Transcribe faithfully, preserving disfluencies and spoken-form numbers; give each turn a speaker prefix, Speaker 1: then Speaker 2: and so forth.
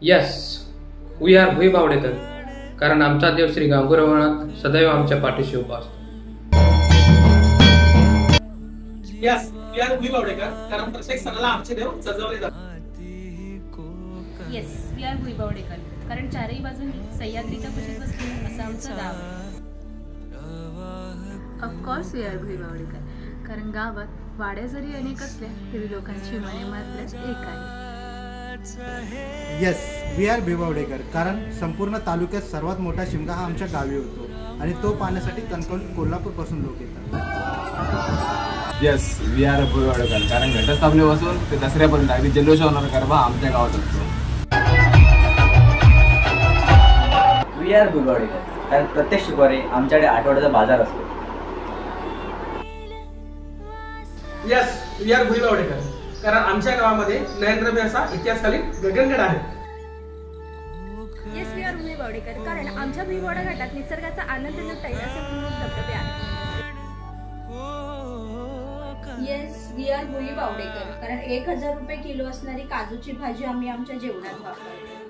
Speaker 1: Yes we R भुई बावडेकर, कारण आमचा देव श्री गांगुरवनात सदैव आमच्या पाठीशी उभा असतो.
Speaker 2: यस वी आर भुई बावडेकर, कारण प्रत्येक सणाला आमचे देव सजवले जातात.
Speaker 3: येस वी आर भुई बावडेकर, कारण चारही बाजूंनी सह्याद्रीच्या कुशीत बसलेलं असं आमचं गाव आहे.
Speaker 4: ऑफकोर्स वी आर भुई बावडेकर, कारण गावात वाड्या जरी अनेक असल्या तरी लोकांची मने मात्र एक आहे.
Speaker 5: येस वी आर भुई बावडेकर, कारण संपूर्ण तालुक्यात सर्वात मोठा शिमगा हा आमच्या गावी होतो आणि तो पाहण्यासाठी कणकवली कोल्हापूर पासून लोक येतात.
Speaker 6: येस वी आर भुई बावडेकर, कारण घटस्थापनेपासून ते दसऱ्यापर्यंत अगदी जल्लोष होणारा गरबा आमच्या गावात असतो.
Speaker 7: वी आर भुई बावडेकर, कारण प्रत्येक शुक्रवारी आमच्याकडे आठवड्याचा बाजार असतो.
Speaker 2: यस वी आर भुई बावडेकर, कारण आमच्या गावामध्ये नयनरम्य असा इतिहासकालीन गगनगड आहे.
Speaker 8: येस वी आर भुई बावडेकर, कारण आमच्या भुईबावडा घाटात निसर्गाचा आनंद लुटता येईल असे प्रमुख धबधबे आहेत.
Speaker 9: येस वी आर भुई बावडेकर, कारण एक हजार रुपये किलो असणारी काजूची भाजी आम्ही आमच्या जेवणात वापरतो.